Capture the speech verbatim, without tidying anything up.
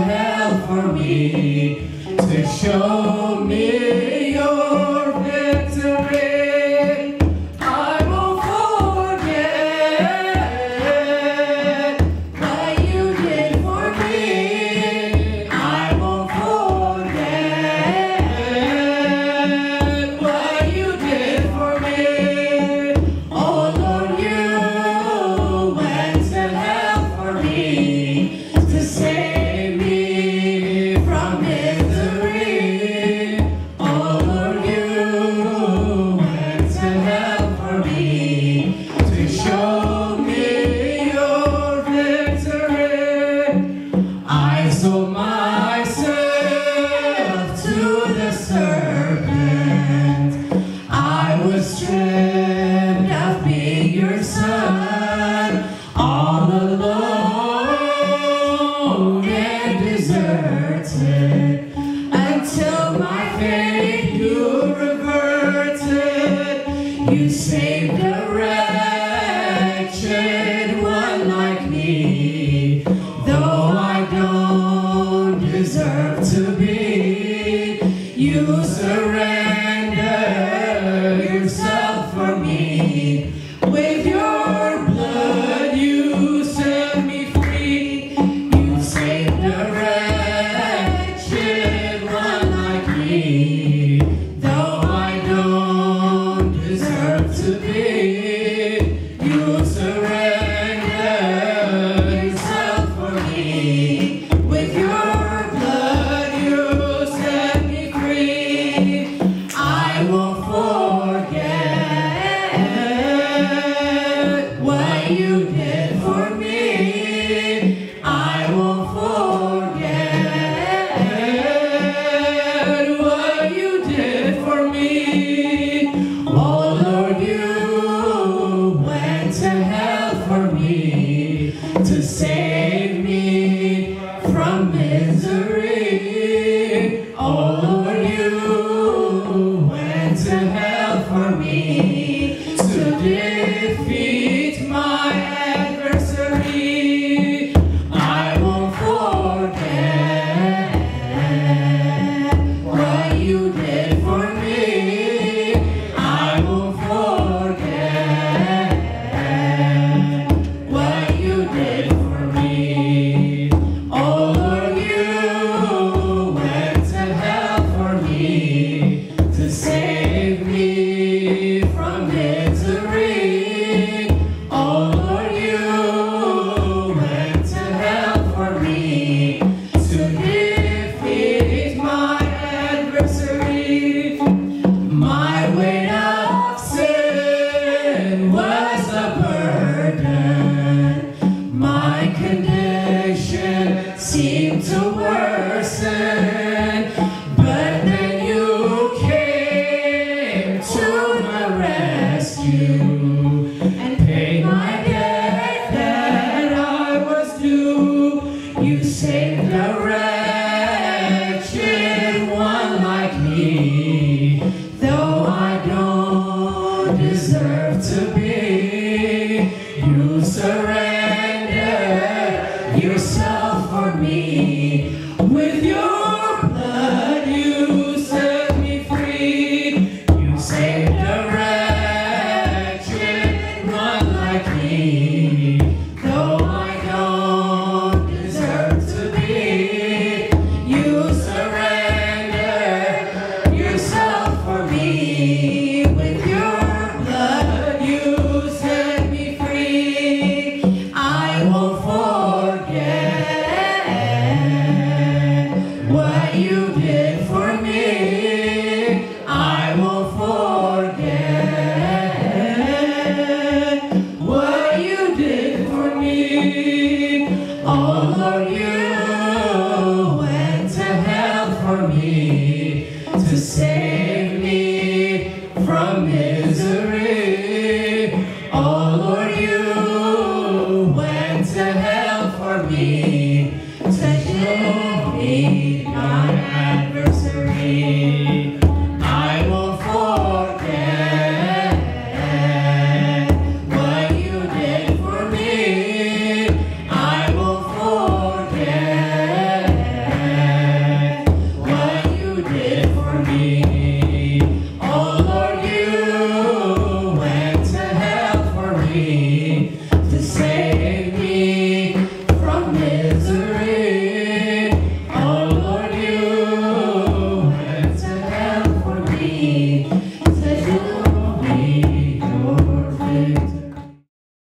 hell for me, to show me your victory. I won't forget what you did for me. I won't forget what you did for me. Oh Lord, you went to hell for me, to save me from misery. Oh Lord, you went to hell for me, to show me your victory. I sold myself to the serpent. I was stripped of being your son, all alone and deserted, until my fate you reverted. You saved a wretched one like me, though I don't deserve to be. You surrender yourself for me. With your blood you set me free. You saved a wretched one like me, though I don't deserve to be. You surrender yourself for me. With your blood you set me free. I won't forget what you did for me. I won't forget what you did for me. Oh Lord, you went to hell for me, to save me from misery. Oh Lord, you went to hell for me, to defeat my adversary. I won't forget what you did for me. I won't forget what you did for me. Oh Lord, you went to hell for me, to save me from misery. Oh Lord, you went to hell for me, to defeat my adversary. My weight of sin was a burden. My condition seemed to worsen, but then you came to my rescue and paid my debt that I was due. You saved a wretched one like me, though I don't deserve to be. You surrendered yourself for me. With your blood you set me free. You saved a wretched one like me, though I don't deserve to be. You surrendered yourself for me. With your blood you set me free. I won't forget what you did for me. I won't forget what you did for me. Oh Lord, you went to hell for me, to save me from misery. Oh Lord, you went to hell for me, to show me